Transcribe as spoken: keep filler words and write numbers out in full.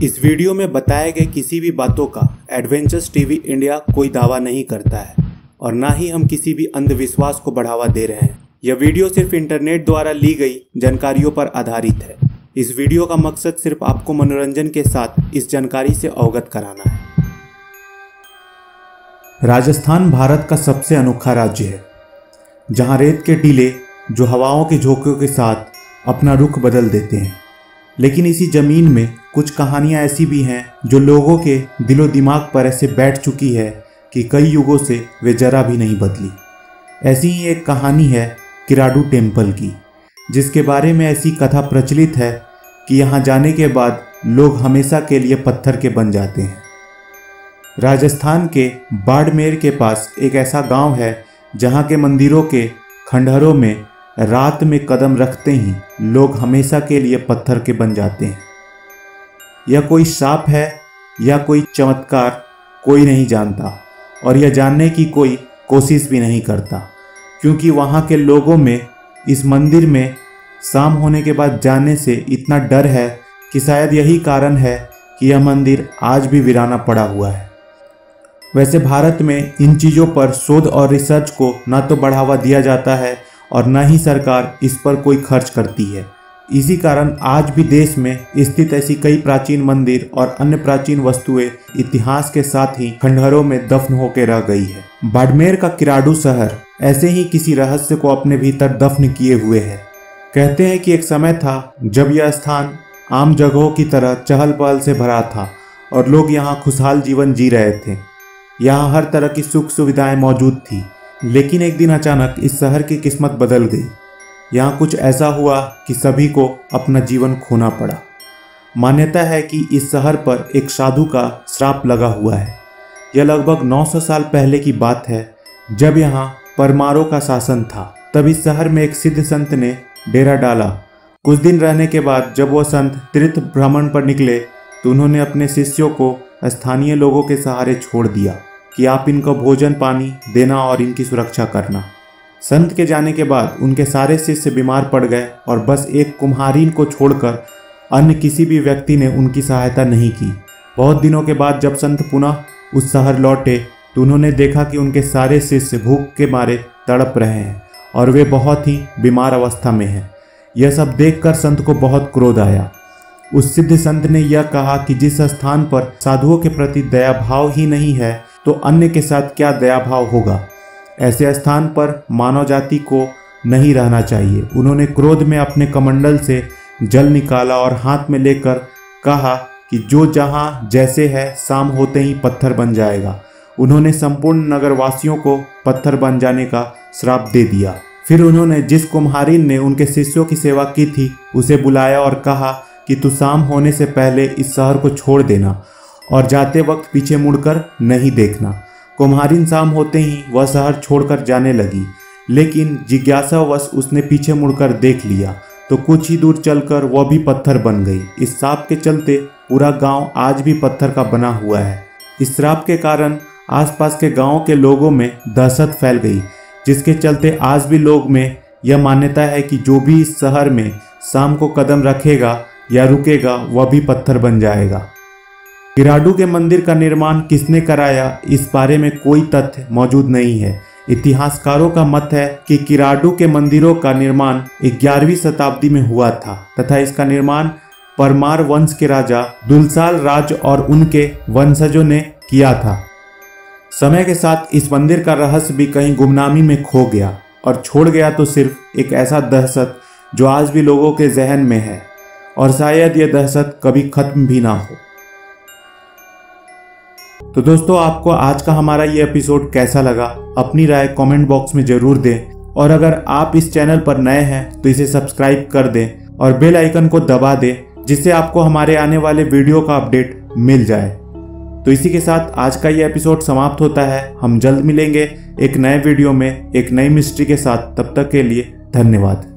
इस वीडियो में बताए गए किसी भी बातों का एडवेंचर्स टीवी इंडिया कोई दावा नहीं करता है और ना ही हम किसी भी अंधविश्वास को बढ़ावा दे रहे हैं। यह वीडियो सिर्फ इंटरनेट द्वारा ली गई जानकारियों पर आधारित है। इस वीडियो का मकसद सिर्फ आपको मनोरंजन के साथ इस जानकारी से अवगत कराना है। राजस्थान भारत का सबसे अनोखा राज्य है, जहां रेत के टीले जो हवाओं के झोंकों के साथ अपना रुख बदल देते हैं। लेकिन इसी जमीन में कुछ कहानियां ऐसी भी हैं जो लोगों के दिलो दिमाग पर ऐसे बैठ चुकी है कि कई युगों से वे जरा भी नहीं बदली। ऐसी ही एक कहानी है किराडू टेम्पल की, जिसके बारे में ऐसी कथा प्रचलित है कि यहाँ जाने के बाद लोग हमेशा के लिए पत्थर के बन जाते हैं। राजस्थान के बाड़मेर के पास एक ऐसा गांव है जहाँ के मंदिरों के खंडहरों में रात में कदम रखते ही लोग हमेशा के लिए पत्थर के बन जाते हैं। यह कोई शाप है या कोई चमत्कार, कोई नहीं जानता और यह जानने की कोई कोशिश भी नहीं करता, क्योंकि वहाँ के लोगों में इस मंदिर में शाम होने के बाद जाने से इतना डर है कि शायद यही कारण है कि यह मंदिर आज भी वीराना पड़ा हुआ है। वैसे भारत में इन चीज़ों पर शोध और रिसर्च को ना तो बढ़ावा दिया जाता है और न ही सरकार इस पर कोई खर्च करती है। इसी कारण आज भी देश में स्थित ऐसी कई प्राचीन मंदिर और अन्य प्राचीन वस्तुएं इतिहास के साथ ही खंडहरों में दफन होकर रह गई है। बाड़मेर का किराडू शहर ऐसे ही किसी रहस्य को अपने भीतर दफन किए हुए है। कहते हैं कि एक समय था जब यह स्थान आम जगहों की तरह चहल पहल से भरा था और लोग यहाँ खुशहाल जीवन जी रहे थे। यहाँ हर तरह की सुख सुविधाएं मौजूद थी। लेकिन एक दिन अचानक इस शहर की किस्मत बदल गई। यहाँ कुछ ऐसा हुआ कि सभी को अपना जीवन खोना पड़ा। मान्यता है कि इस शहर पर एक साधु का श्राप लगा हुआ है। यह लगभग नौ सौ साल पहले की बात है, जब यहाँ परमारों का शासन था। तब इस शहर में एक सिद्ध संत ने डेरा डाला। कुछ दिन रहने के बाद जब वह संत तीर्थ भ्रमण पर निकले तो उन्होंने अपने शिष्यों को स्थानीय लोगों के सहारे छोड़ दिया कि आप इनको भोजन पानी देना और इनकी सुरक्षा करना। संत के जाने के बाद उनके सारे शिष्य बीमार पड़ गए और बस एक कुम्हारिन को छोड़कर अन्य किसी भी व्यक्ति ने उनकी सहायता नहीं की। बहुत दिनों के बाद जब संत पुनः उस शहर लौटे तो उन्होंने देखा कि उनके सारे शिष्य भूख के मारे तड़प रहे हैं और वे बहुत ही बीमार अवस्था में हैं। यह सब देखकर संत को बहुत क्रोध आया। उस सिद्ध संत ने यह कहा कि जिस स्थान पर साधुओं के प्रति दया भाव ही नहीं है तो अन्य के साथ क्या दया भाव होगा। ऐसे स्थान पर मानव जाति को नहीं रहना चाहिए। उन्होंने क्रोध में अपने कमंडल से जल निकाला और हाथ में लेकर कहा कि जो जहां जैसे है शाम होते ही पत्थर बन जाएगा। उन्होंने संपूर्ण नगरवासियों को पत्थर बन जाने का श्राप दे दिया। फिर उन्होंने जिस कुम्हारिन ने उनके शिष्यों की सेवा की थी उसे बुलाया और कहा कि तू शाम होने से पहले इस शहर को छोड़ देना और जाते वक्त पीछे मुड़कर नहीं देखना। कुम्हारिन शाम होते ही वह शहर छोड़कर जाने लगी, लेकिन जिज्ञासावश उसने पीछे मुड़कर देख लिया तो कुछ ही दूर चलकर वह भी पत्थर बन गई। इस श्राप के चलते पूरा गांव आज भी पत्थर का बना हुआ है। इस श्राप के कारण आसपास के गांवों के लोगों में दहशत फैल गई, जिसके चलते आज भी लोग में यह मान्यता है कि जो भी इस शहर में शाम को कदम रखेगा या रुकेगा वह भी पत्थर बन जाएगा। किराडू के मंदिर का निर्माण किसने कराया, इस बारे में कोई तथ्य मौजूद नहीं है। इतिहासकारों का मत है कि किराडू के मंदिरों का निर्माण ग्यारहवीं शताब्दी में हुआ था तथा इसका निर्माण परमार वंश के राजा दुलसाल राज और उनके वंशजों ने किया था। समय के साथ इस मंदिर का रहस्य भी कहीं गुमनामी में खो गया और छोड़ गया तो सिर्फ एक ऐसा दहशत जो आज भी लोगों के जहन में है और शायद यह दहशत कभी खत्म भी ना हो। तो दोस्तों, आपको आज का हमारा ये एपिसोड कैसा लगा, अपनी राय कमेंट बॉक्स में जरूर दें और अगर आप इस चैनल पर नए हैं तो इसे सब्सक्राइब कर दें और बेल आइकन को दबा दें, जिससे आपको हमारे आने वाले वीडियो का अपडेट मिल जाए। तो इसी के साथ आज का ये एपिसोड समाप्त होता है। हम जल्द मिलेंगे एक नए वीडियो में एक नई मिस्ट्री के साथ। तब तक के लिए धन्यवाद।